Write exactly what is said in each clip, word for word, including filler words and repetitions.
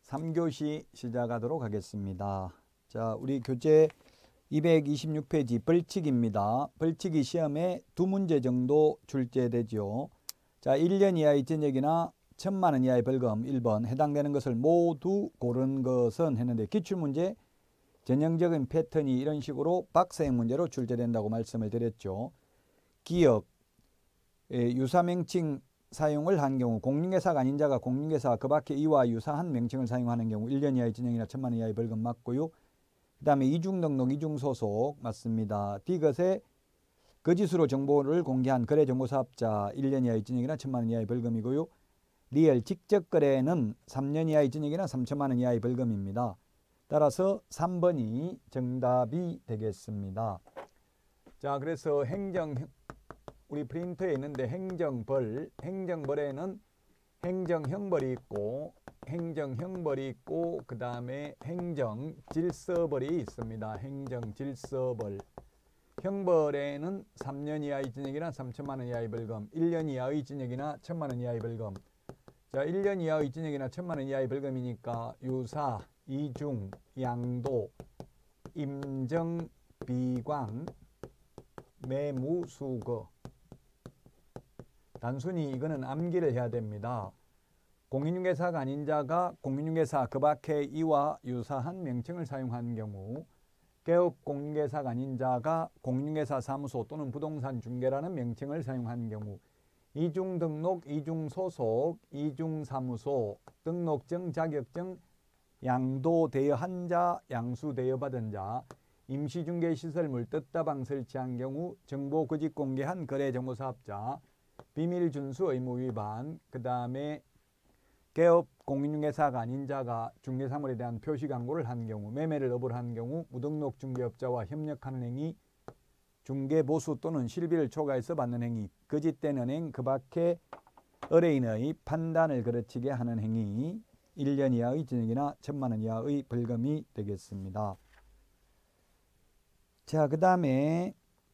삼 교시 시작하도록 하겠습니다. 자, 우리 교재 이백이십육 페이지 벌칙입니다. 벌칙이 시험에 두 문제 정도 출제되죠. 자, 일 년 이하의 징역이나 천만 원 이하의 벌금 일 번 해당되는 것을 모두 고른 것은 했는데 기출문제 전형적인 패턴이 이런 식으로 박스형 문제로 출제된다고 말씀을 드렸죠. 기억, 유사명칭 사용을 한 경우 공인중개사가 아닌 자가 공인중개사 그 밖에 이와 유사한 명칭을 사용하는 경우 일 년 이하의 징역이나 천만 원 이하의 벌금 맞고요. 그 다음에 이중등록, 이중소속 맞습니다. D것에 거짓으로 정보를 공개한 거래정보사업자 일 년 이하의 징역이나 천만 원 이하의 벌금이고요. 리얼 직접 거래는 삼 년 이하의 징역이나 삼천만 원 이하의 벌금입니다. 따라서 삼 번이 정답이 되겠습니다. 자, 그래서 행정 우리 프린터에 있는데 행정벌, 행정벌에는 행정형벌이 있고 행정형벌이 있고 그 다음에 행정질서벌이 있습니다. 행정질서벌. 형벌에는 삼 년 이하의 징역이나 삼천만 원 이하의 벌금, 일 년 이하의 징역이나 천만 원 이하의 벌금. 자, 일 년 이하의 징역이나 천만 원 이하의 벌금이니까 유사, 이중, 양도, 임정, 비광, 매무수거. 단순히 이거는 암기를 해야 됩니다. 공인중개사가 아닌 자가 공인중개사 그 밖에 이와 유사한 명칭을 사용한 경우, 개업 공인중개사가 아닌 자가 공인중개사 사무소 또는 부동산 중개라는 명칭을 사용한 경우, 이중등록, 이중소속, 이중사무소, 등록증, 자격증, 양도대여한 자, 양수대여받은 자, 임시중개시설물 뜻다방 설치한 경우, 정보 거짓 공개한 거래정보사업자, 비밀준수 의무 위반, 그 다음에 개업 공인중개사가 아닌 자가 중개사물에 대한 표시 광고를 한 경우, 매매를 업을 한 경우, 무등록 중개업자와 협력하는 행위, 중개보수 또는 실비를 초과해서 받는 행위, 거짓된 은행 그 밖에 의뢰인의 판단을 거르치게 하는 행위, 일 년 이하의 징역이나 천만 원 이하의 벌금이 되겠습니다. 자, 그 다음에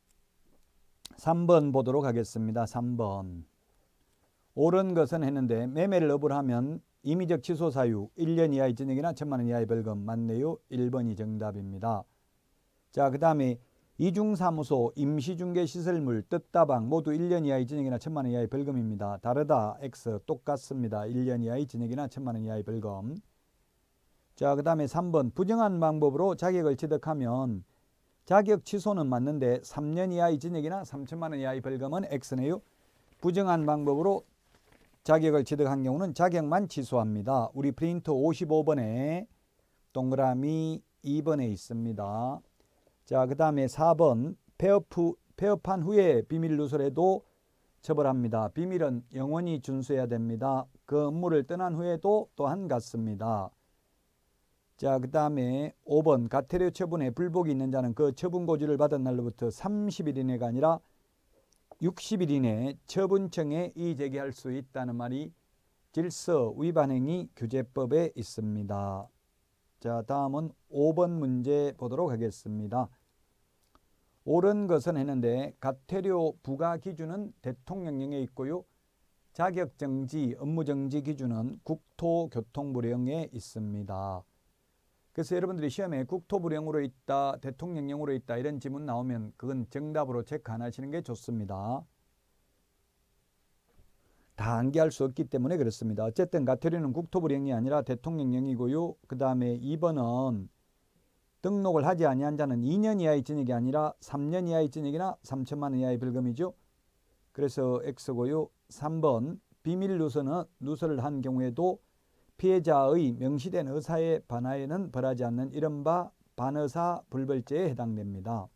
삼 번 보도록 하겠습니다. 삼 번. 옳은 것은 했는데 매매를 업을 하면 임의적 취소 사유 일 년 이하의 징역이나 천만 원 이하의 벌금 맞네요. 일 번이 정답입니다. 자, 그 다음에 이중사무소, 임시중개시설물, 뜻다방 모두 일 년 이하의 징역이나 천만 원 이하의 벌금입니다. 다르다, X 똑같습니다. 일 년 이하의 징역이나 천만 원 이하의 벌금. 자, 그 다음에 삼 번 부정한 방법으로 자격을 취득하면 자격 취소는 맞는데 삼 년 이하의 징역이나 삼천만 원 이하의 벌금은 X네요. 부정한 방법으로 자격을 취득한 경우는 자격만 취소합니다. 우리 프린터 오십오 번에 동그라미 이 번에 있습니다. 자, 그 다음에 사 번 폐업 후, 폐업한 후에 비밀 누설에도 처벌합니다. 비밀은 영원히 준수해야 됩니다. 그 업무를 떠난 후에도 또한 같습니다. 자, 그 다음에 오 번 가태료 처분에 불복이 있는 자는 그 처분 고지를 받은 날로부터 삼십 일 이내가 아니라 육십 일 이내에 처분청에 이의제기할 수 있다는 말이 질서 위반 행위 규제법에 있습니다. 자, 다음은 오 번 문제 보도록 하겠습니다. 옳은 것은 했는데 가태료 부과 기준은 대통령령에 있고요. 자격정지, 업무정지 기준은 국토교통부령에 있습니다. 그래서 여러분들이 시험에 국토부령으로 있다, 대통령령으로 있다 이런 지문 나오면 그건 정답으로 체크 안 하시는 게 좋습니다. 다 암기할 수 없기 때문에 그렇습니다. 어쨌든 가태료는 국토부령이 아니라 대통령령이고요. 그 다음에 이 번은 등록을 하지 아니한 자는 이 년 이하의 징역이 아니라 삼 년 이하의 징역이나 삼천만 원 이하의 벌금이죠. 그래서 X고요. 삼 번 비밀 누설은 누설을 한 경우에도 피해자의 명시된 의사에 반하에는 벌하지 않는 이른바 반의사 불벌죄에 해당됩니다.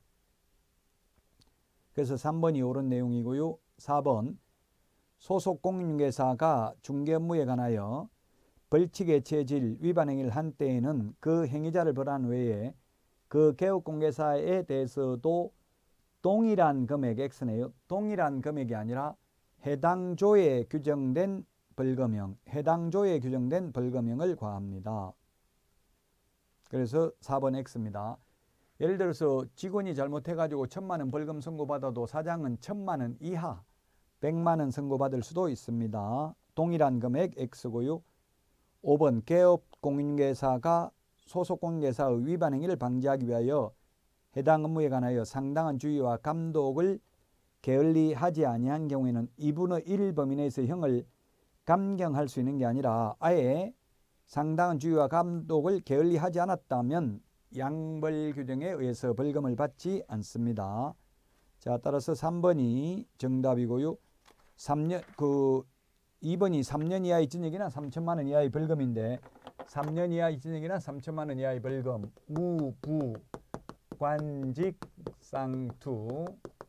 그래서 삼 번이 옳은 내용이고요. 사 번 소속 공인중개사가 중개 업무에 관하여 벌칙의 체질 위반 행위를 한 때에는 그 행위자를 벌한 외에 그 개업공개사에 대해서도 동일한 금액 X네요. 동일한 금액이 아니라 해당 조에 규정된 벌금형, 해당 조에 규정된 벌금형을 과합니다. 그래서 사 번 X입니다. 예를 들어서 직원이 잘못해가지고 천만 원 벌금 선고받아도 사장은 천만 원 이하, 백만 원 선고받을 수도 있습니다. 동일한 금액 X고요. 오 번 개업 공인중개사가 소속 공인중개사의 위반 행위를 방지하기 위하여 해당 업무에 관하여 상당한 주의와 감독을 게을리하지 아니한 경우에는 이분의 일 범위 내에서 형을 감경할 수 있는 게 아니라 아예 상당한 주의와 감독을 게을리하지 않았다면 양벌 규정에 의해서 벌금을 받지 않습니다. 자, 따라서 삼 번이 정답이고요. 삼 년 그 이 번이 삼 년 이하의 징역이나 삼천만 원 이하의 벌금인데 삼 년 이하의 징역이나 삼천만 원 이하의 벌금 무부 관직 쌍투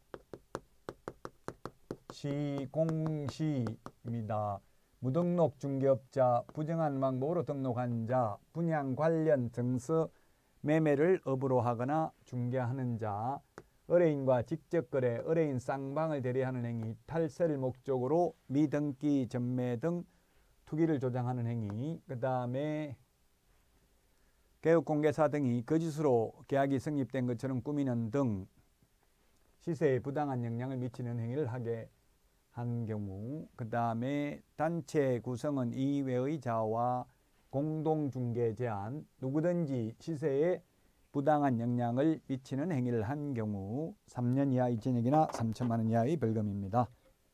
시공시입니다. 무등록 중개업자, 부정한 방법으로 등록한 자, 분양 관련 증서 매매를 업으로 하거나 중개하는 자, 의뢰인과 직접 거래, 의뢰인 쌍방을 대리하는 행위, 탈세를 목적으로 미등기 전매 등 투기를 조장하는 행위, 그 다음에 개업공개사 등이 거짓으로 계약이 성립된 것처럼 꾸미는 등 시세에 부당한 영향을 미치는 행위를 하게 한 경우, 그 다음에 단체 구성원 이외의 자와 공동중개 제한, 누구든지 시세에 부당한 영향을 미치는 행위를 한 경우 삼 년 이하의 징역이나 삼천만 원 이하의 벌금입니다.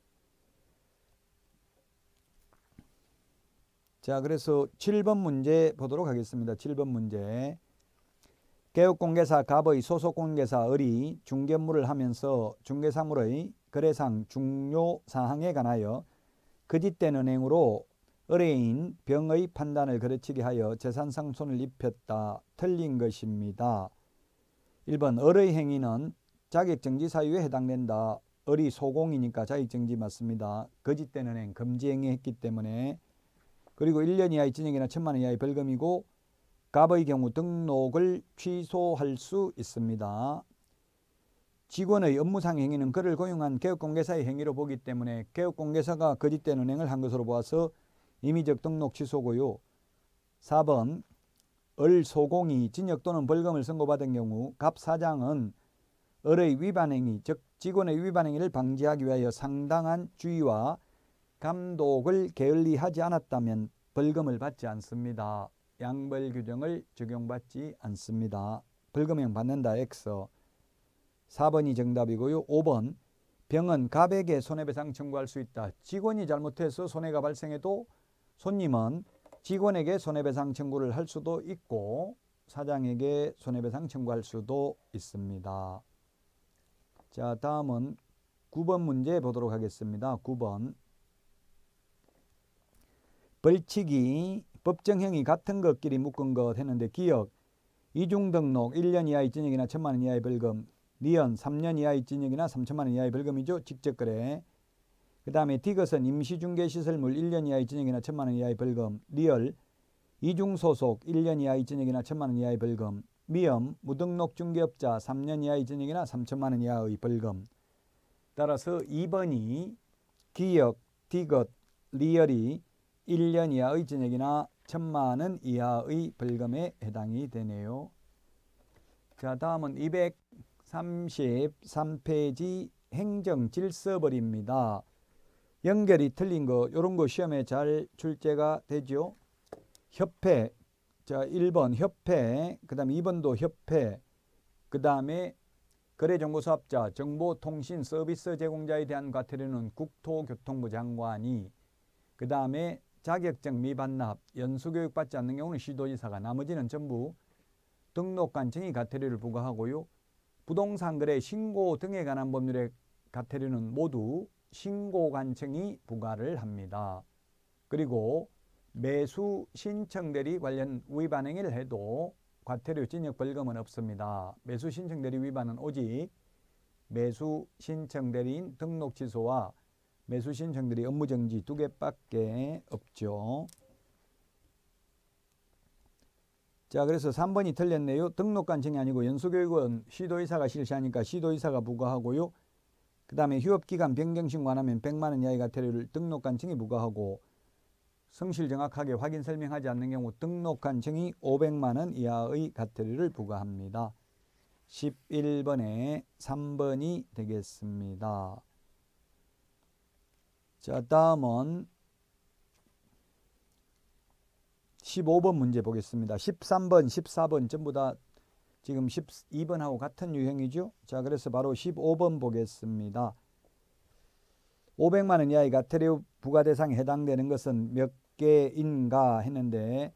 자, 그래서 칠 번 문제 보도록 하겠습니다. 칠 번 문제. 개업공개사 갑의 소속공개사 을이 중개업무를 하면서 중개사물의 거래상 중요사항에 관하여 거짓된 은행으로 의뢰인 병의 판단을 거르치게 하여 재산상 손을 입혔다. 틀린 것입니다. 일 번 을의 행위는 자격정지 사유에 해당된다. 을이 소공이니까 자격정지 맞습니다. 거짓된 은행 금지 행위했기 때문에. 그리고 일 년 이하의 징역이나 천만 원 이하의 벌금이고 갑의 경우 등록을 취소할 수 있습니다. 직원의 업무상 행위는 그를 고용한 개업공개사의 행위로 보기 때문에 개업공개사가 거짓된 은행을 한 것으로 보아서 임의적 등록 취소고요. 사 번 을 소공이 징역 또는 벌금을 선고받은 경우 갑 사장은 을의 위반 행위, 즉 직원의 위반 행위를 방지하기 위하여 상당한 주의와 감독을 게을리하지 않았다면 벌금을 받지 않습니다. 양벌 규정을 적용받지 않습니다. 벌금형 받는다. X. 사 번이 정답이고요. 오 번 병은 갑에게 손해배상 청구할 수 있다. 직원이 잘못해서 손해가 발생해도 손님은 직원에게 손해배상 청구를 할 수도 있고 사장에게 손해배상 청구할 수도 있습니다. 자, 다음은 구 번 문제 보도록 하겠습니다. 구 번 벌칙이 법정형이 같은 것끼리 묶은 것 했는데 기억 이중등록 일 년 이하의 징역이나 천만 원 이하의 벌금, 리언 삼 년 이하의 징역이나 삼천만 원 이하의 벌금이죠. 직접거래. 그 다음에 디귿은 임시중개시설물 일 년 이하의 징역이나 천만 원 이하의 벌금, 리얼 이중소속 일 년 이하의 징역이나 천만 원 이하의 벌금, 미엄 무등록 중개업자 삼 년 이하의 징역이나 삼천만 원 이하의 벌금. 따라서 이 번이 기역, 디귿, 리얼이 일 년 이하의 징역이나 천만 원 이하의 벌금에 해당이 되네요. 자, 다음은 이백삼십삼 페이지 행정질서벌입니다. 연결이 틀린 거 이런 거 시험에 잘 출제가 되죠. 협회, 자 일 번 협회, 그 다음에 이 번도 협회, 그 다음에 거래정보사업자, 정보통신 서비스 제공자에 대한 과태료는 국토교통부 장관이, 그 다음에 자격증 미반납, 연수교육 받지 않는 경우는 시도지사가, 나머지는 전부 등록관청이 과태료를 부과하고요. 부동산 거래 신고 등에 관한 법률의 과태료는 모두 신고관청이 부과를 합니다. 그리고 매수 신청 대리 관련 위반 행위를 해도 과태료 징역 벌금은 없습니다. 매수 신청 대리 위반은 오직 매수 신청 대리인 등록 취소와 매수 신청 대리 업무 정지 두 개밖에 없죠. 자, 그래서 삼 번이 틀렸네요. 등록관청이 아니고 연수교육은 시도의사가 실시하니까 시도의사가 부과하고요. 그 다음에 휴업기간 변경신고 안 하면 백만 원 이하의 과태료를 등록관청이 부과하고, 성실 정확하게 확인 설명하지 않는 경우 등록관청이 오백만 원 이하의 과태료를 부과합니다. 십일 번에 삼 번이 되겠습니다. 자, 다음은 십오 번 문제 보겠습니다. 십삼 번, 십사 번 전부 다 지금 십이 번하고 같은 유형이죠. 자, 그래서 바로 십오 번 보겠습니다. 오백만 원 이하의 과태료 부과 대상에 해당되는 것은 몇 개인가 했는데,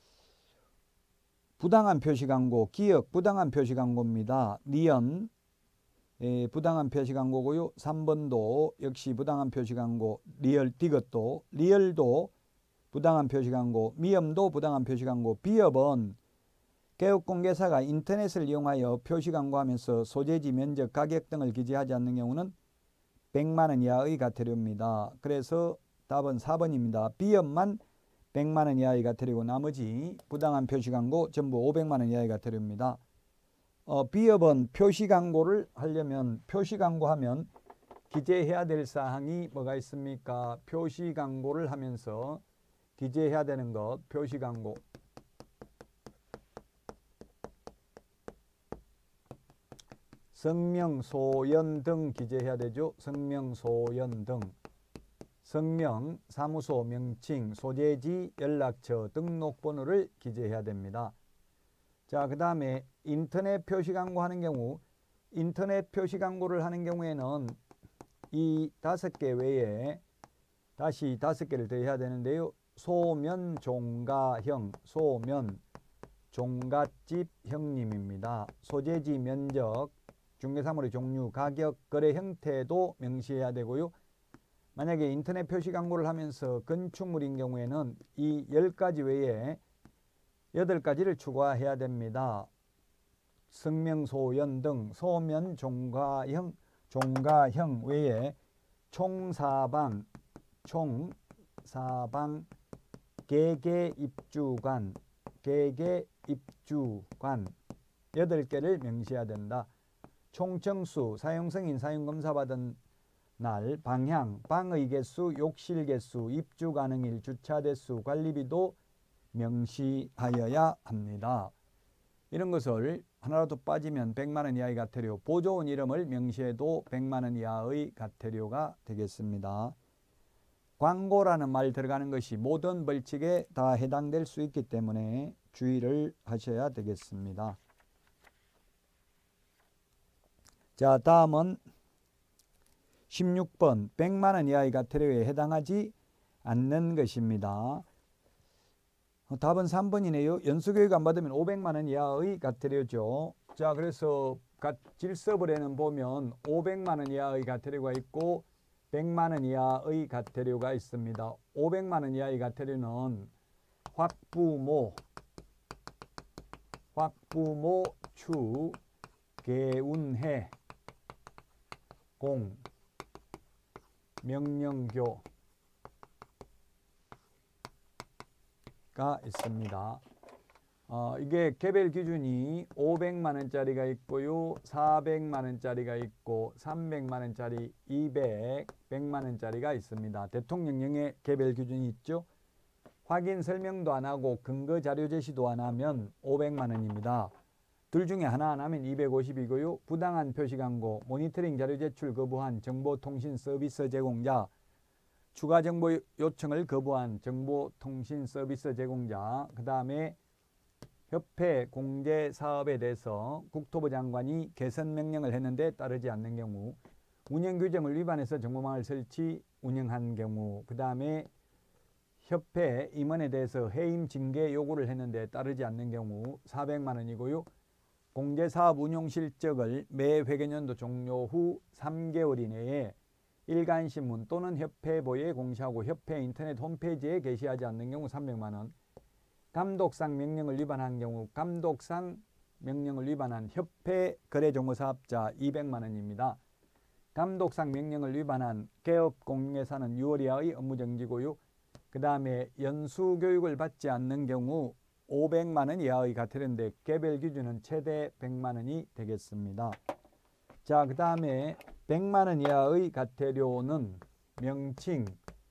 부당한 표시광고, 기억 부당한 표시광고입니다. 니은 예, 부당한 표시광고고요. 삼 번도 역시 부당한 표시광고, 리얼 디귿도, 리얼도 부당한 표시광고, 미음도 부당한 표시광고, 비읍은 개업공개사가 인터넷을 이용하여 표시광고하면서 소재지, 면적, 가격 등을 기재하지 않는 경우는 백만 원 이하의 과태료입니다. 그래서 답은 사 번입니다. 비읍만 백만 원 이하의 과태료고 나머지 부당한 표시광고 전부 오백만 원 이하의 과태료입니다. 어, 비읍은 표시광고를 하려면 표시광고하면 기재해야 될 사항이 뭐가 있습니까? 표시광고를 하면서 기재해야 되는 것, 표시광고. 성명, 소연 등 기재해야 되죠. 성명, 소연 등. 성명, 사무소 명칭, 소재지, 연락처, 등록번호를 기재해야 됩니다. 자, 그 다음에 인터넷 표시광고 하는 경우, 인터넷 표시광고를 하는 경우에는 이 다섯 개 외에 다시 다섯 개를 더 해야 되는데요. 소면 종가형, 소면 종갓집 형님입니다. 소재지, 면적, 중개사물의 종류, 가격, 거래 형태도 명시해야 되고요. 만약에 인터넷 표시 광고를 하면서 건축물인 경우에는 이 열 가지 외에 여덟 가지를 추가해야 됩니다. 성명, 소연 등 소면, 종가형, 종가형 외에 총사방, 총사방, 개개 입주관, 개개 입주관 여덟 개를 명시해야 된다. 총청수, 사용승인, 사용검사 받은 날, 방향, 방의 개수, 욕실 개수, 입주 가능일, 주차 대수, 관리비도 명시하여야 합니다. 이런 것을 하나라도 빠지면 백만 원 이하의 과태료, 보조원 이름을 명시해도 백만 원 이하의 과태료가 되겠습니다. 광고라는 말 들어가는 것이 모든 벌칙에 다 해당될 수 있기 때문에 주의를 하셔야 되겠습니다. 자, 다음은 십육 번 백만 원 이하의 과태료에 해당하지 않는 것입니다. 답은 삼 번이네요. 연수교육 안 받으면 오백만 원 이하의 과태료죠. 자, 그래서 질서벌에는 보면 오백만 원 이하의 과태료가 있고 백만 원 이하의 과태료가 있습니다. 오백만 원 이하의 과태료는 확부모, 확부모 추, 개운해, 공, 명령교가 있습니다. 어, 이게 개별 기준이 오백만 원짜리가 있고요, 사백만 원짜리가 있고, 삼백만 원짜리, 이백, 백만 원짜리가 있습니다. 대통령령에 개별 기준이 있죠. 확인 설명도 안 하고 근거 자료 제시도 안 하면 오백만 원입니다. 둘 중에 하나 안 하면 이백오십이고요. 부당한 표시광고, 모니터링 자료 제출 거부한 정보통신 서비스 제공자, 추가 정보 요청을 거부한 정보통신 서비스 제공자, 그 다음에 협회 공제 사업에 대해서 국토부 장관이 개선 명령을 했는데 따르지 않는 경우, 운영 규정을 위반해서 정보망을 설치, 운영한 경우, 그 다음에 협회 임원에 대해서 해임 징계 요구를 했는데 따르지 않는 경우 사백만 원이고요. 공제사업 운용 실적을 매 회계연도 종료 후 삼 개월 이내에 일간신문 또는 협회보에 공시하고 협회 인터넷 홈페이지에 게시하지 않는 경우 삼백만 원, 감독상 명령을 위반한 경우 감독상 명령을 위반한 협회 거래정보사업자 이백만 원입니다. 감독상 명령을 위반한 개업공개사는 유월 이하의 업무정지고요. 그 다음에 연수교육을 받지 않는 경우 오백만 원 이하의 과태료인데 개별 기준은 최대 백만 원이 되겠습니다. 자, 그 다음에 백만 원 이하의 과태료는 명칭,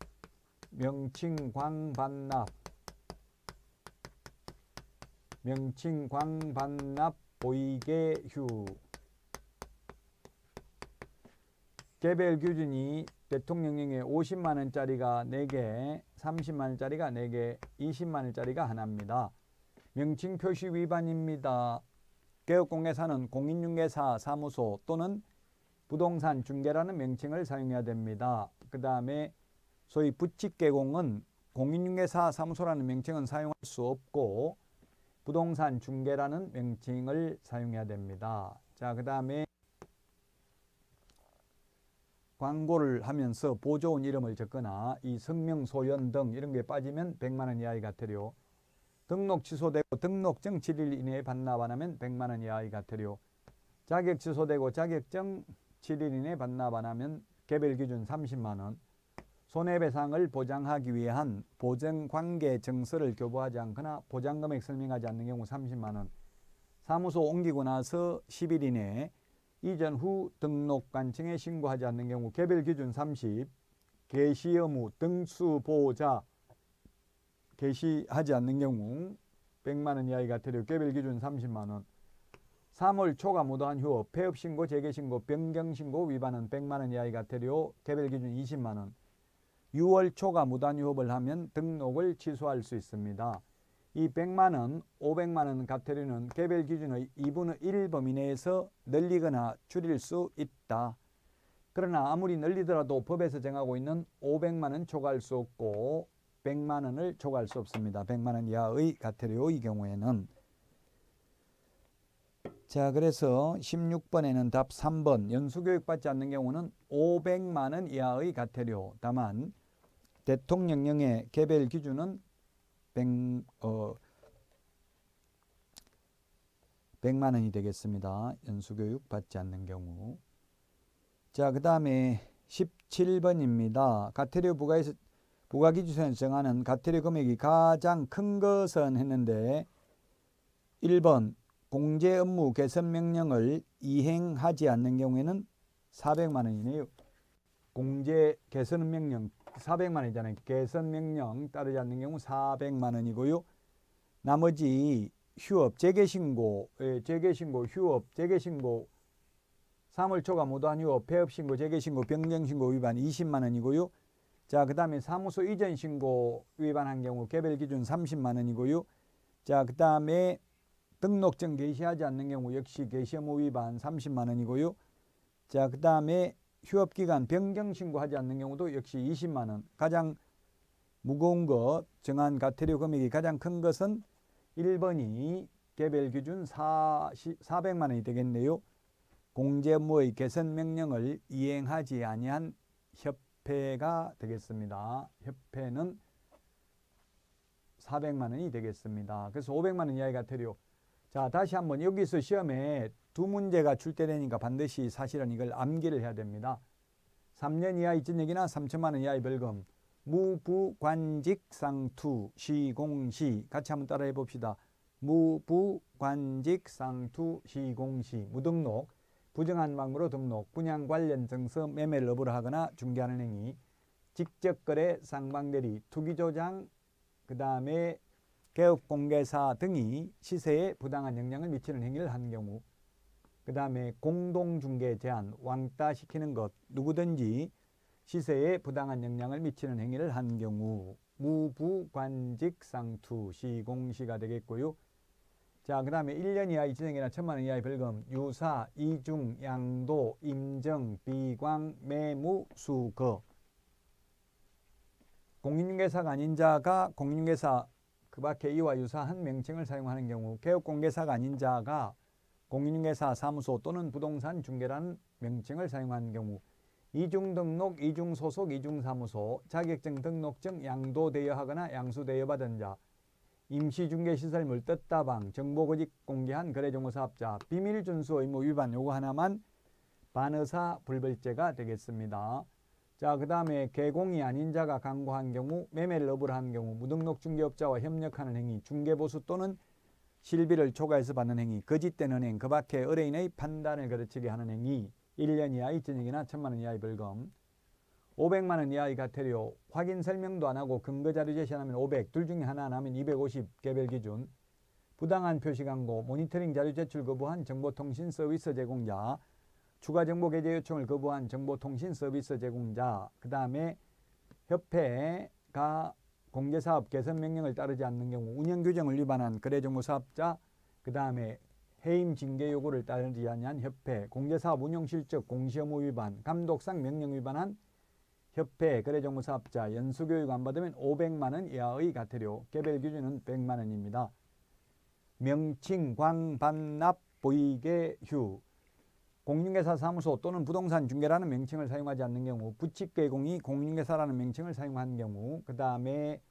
명칭 광반납, 명칭 광반납 보이게 휴. 개별 기준이 대통령령에 오십만 원짜리가 네 개, 삼십만 원짜리가 네 개, 이십만 원짜리가 하나입니다. 명칭 표시 위반입니다. 개업공개사는 공인중개사 사무소 또는 부동산 중개라는 명칭을 사용해야 됩니다. 그 다음에 소위 부칙개공은 공인중개사 사무소라는 명칭은 사용할 수 없고 부동산 중개라는 명칭을 사용해야 됩니다. 자, 그 다음에 광고를 하면서 보조원 이름을 적거나 이 성명, 소연 등 이런 게 빠지면 백만 원 이하의 과태료. 등록 취소되고 등록증 칠 일 이내에 반납 안 하면 백만 원 이하의 과태료. 자격 취소되고 자격증 칠 일 이내에 반납 안 하면 개별 기준 삼십만 원. 손해배상을 보장하기 위한 보증관계 증서를 교부하지 않거나 보장금액 설명하지 않는 경우 삼십만 원. 사무소 옮기고 나서 십 일 이내에 이전 후 등록관청에 신고하지 않는 경우 개별 기준 삼십, 개시 의무 등수보호자 개시하지 않는 경우 백만 원 이하의 과태료, 개별 기준 삼십만 원. 삼월 초과 무도한 휴업, 폐업신고, 재개신고, 변경신고 위반은 백만 원 이하의 과태료, 개별 기준 이십만 원. 유월 초과 무단 유업을 하면 등록을 취소할 수 있습니다. 이 백만 원, 오백만 원 과태료는 개별 기준의 이분의 일 범위 내에서 늘리거나 줄일 수 있다. 그러나 아무리 늘리더라도 법에서 정하고 있는 오백만 원 초과할 수 없고 백만 원을 초과할 수 없습니다. 백만 원 이하의 과태료의 경우에는. 자, 그래서 십육 번에는 답 삼 번 연수교육 받지 않는 경우는 오백만 원 이하의 과태료. 다만 대통령령의 개별 기준은 백, 어, 백만 원이 되겠습니다. 연수교육 받지 않는 경우. 자, 그 다음에 십칠 번입니다. 과태료 부과에서 부과기준에서 정하는 과태료 금액이 가장 큰 것은 했는데 일 번 공제 업무 개선 명령을 이행하지 않는 경우에는 사백만 원이네요. 공제 개선 명령 사백만 원이잖아요. 개선 명령 따르지 않는 경우 사백만 원이고요. 나머지 휴업, 재개신고, 예, 재개신고, 휴업, 재개신고, 삼월 초과 무도한 휴업, 폐업신고, 재개신고, 변경신고 위반 이십만 원이고요. 자, 그 다음에 사무소 이전 신고 위반한 경우 개별 기준 삼십만 원이고요. 자, 그 다음에 등록증 개시하지 않는 경우 역시 개시 의무 위반 삼십만 원이고요. 자, 그 다음에 휴업기간 변경 신고하지 않는 경우도 역시 이십만 원. 가장 무거운 것, 정한 과태료 금액이 가장 큰 것은 일 번이 개별 기준 사백만 원이 되겠네요. 공제 업무의 개선 명령을 이행하지 아니한 협회가 되겠습니다. 협회는 사백만 원이 되겠습니다. 그래서 오백만 원 이하의 과태료. 자, 다시 한번 여기서 시험에 두 문제가 출제되니까 반드시 사실은 이걸 암기를 해야 됩니다. 삼 년 이하의 징역이나 삼천만 원 이하의 벌금. 무부관직상투 시공시. 같이 한번 따라해 봅시다. 무부관직상투 시공시. 무등록, 부정한 방법으로 등록, 분양 관련 증서 매매를 업으로 하거나 중개하는 행위, 직접거래, 쌍방대리, 투기조장, 그 다음에 개업공개사 등이 시세에 부당한 영향을 미치는 행위를 한 경우, 그 다음에 공동중개 제한, 왕따시키는 것, 누구든지 시세에 부당한 영향을 미치는 행위를 한 경우 무부관직상투 시공시가 되겠고요. 자, 그 다음에 일 년 이하의 징역이나 천만 원 이하의 벌금, 유사, 이중, 양도, 임정, 비광, 매무, 수거. 공인중개사가 아닌 자가 공인중개사 그 밖에 이와 유사한 명칭을 사용하는 경우, 개업공개사가 아닌 자가 공인중개사 사무소 또는 부동산 중개라는 명칭을 사용하는 경우, 이중등록, 이중소속, 이중사무소, 자격증, 등록증 양도대여하거나 양수대여받은 자, 임시중개시설물 뜻다방, 정보거짓 공개한 거래정보사업자, 비밀준수 의무 위반 요거 하나만 반의사 불벌죄가 되겠습니다. 자, 그 다음에 개공이 아닌 자가 강구한 경우, 매매를 업으로 한 경우, 무등록 중개업자와 협력하는 행위, 중개보수 또는 실비를 초과해서 받는 행위, 거짓된 은행, 그 밖에 의뢰인의 판단을 거르치게 하는 행위, 일 년 이하의 징역이나 천만 원 이하의 벌금, 오백만 원 이하의 과태료, 확인 설명도 안 하고 근거자료 제시 안 하면 오백, 둘 중에 하나 안 하면 이백오십 개별 기준, 부당한 표시 광고, 모니터링 자료 제출 거부한 정보통신 서비스 제공자, 추가 정보 게재 요청을 거부한 정보통신 서비스 제공자, 그 다음에 협회가 공개사업 개선 명령을 따르지 않는 경우, 운영 규정을 위반한 거래정보 사업자, 그 다음에 해임 징계 요구를 따르지 않은 협회, 공개사업 운영 실적 공시의무 위반, 감독상 명령 위반한 협회, 거래정보 사업자, 연수교육 안 받으면 오백만 원 이하의 과태료, 개별 기준은 백만 원입니다. 명칭, 광, 반납, 보이개, 휴, 공인중개사 사무소 또는 부동산 중개라는 명칭을 사용하지 않는 경우, 부칙개공이 공인중개사라는 명칭을 사용한 경우, 그 다음에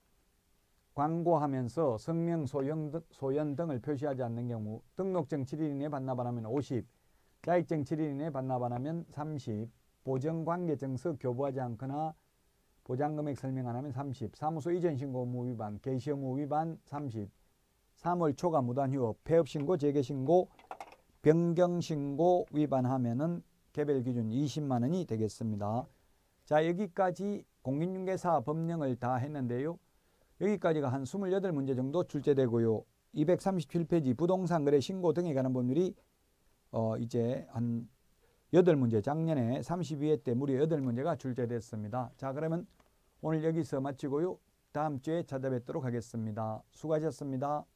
광고하면서 성명, 소연, 소연 등을 표시하지 않는 경우, 등록증 칠 일 이내에 반납 안 하면 오십, 자격증 칠 일 이내에 반납 안 하면 삼십, 보정관계증서 교부하지 않거나 보장금액 설명 안 하면 삼십, 사무소 이전 신고 의무 위반, 개시 의무 위반 삼십, 삼월 초과 무단 휴업, 폐업 신고, 재개 신고, 변경 신고 위반하면은 개별 기준 이십만 원이 되겠습니다. 자, 여기까지 공인중개사 법령을 다 했는데요. 여기까지가 한 이십팔 문제 정도 출제되고요. 이백삼십칠 페이지 부동산 거래 신고 등에 관한 법률이 어 이제 한 여덟 문제, 작년에 삼십이 회 때 무려 여덟 문제가 출제됐습니다. 자, 그러면 오늘 여기서 마치고요. 다음 주에 찾아뵙도록 하겠습니다. 수고하셨습니다.